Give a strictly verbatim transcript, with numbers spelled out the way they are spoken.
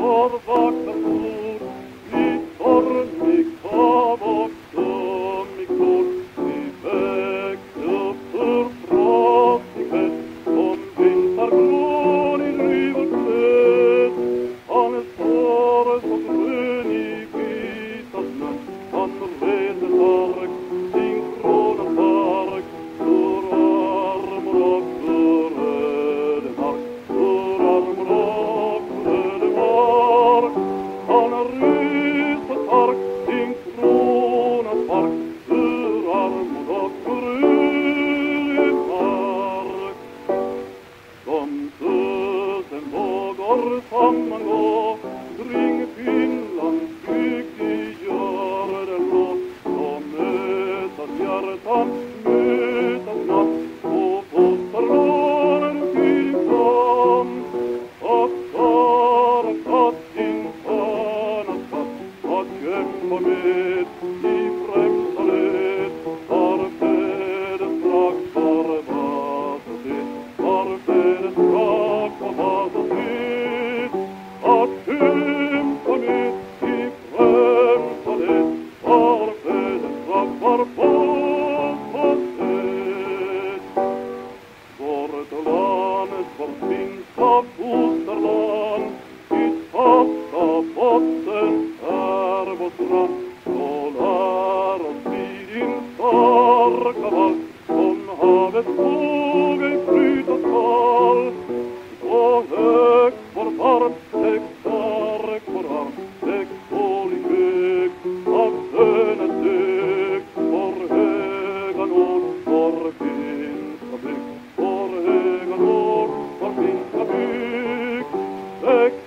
av vackra ord, i stormig hav och sömmig flod. Vi växte upp ur frostig fest, som väntar grön i drivor klädd. Han står så grön i vita snön, han reser stark sin krona stark, för armor och för ödemark, för armor och för ödemark. Han reser stark sin krona stark, för armor och för ödemark. Som tusen vågor sammangå kring Finlands bygd gör det blå. Så mötas hjärtan, mötas natt, och fosterlånen till sam. Att vara katt, din sköna skatt, att kämpa med i främsta led. Var fäders strax, var Vasas sed, var fäders strax, var Vasas sed. Att kämpa med i främsta led, var fäders strax, var Vasas sed. Vårt land, vårt finska fosterland, ditt fasta botten är vårt strand. Så lär oss vid din starka vall, som havet vågor flyta skall. Så högt vår arm, lägg stark vår arm, lägg tålig hög av sönens dög. Vår höga nåd, vår finska bygd, vår höga nåd, vår finska bygd. Lägg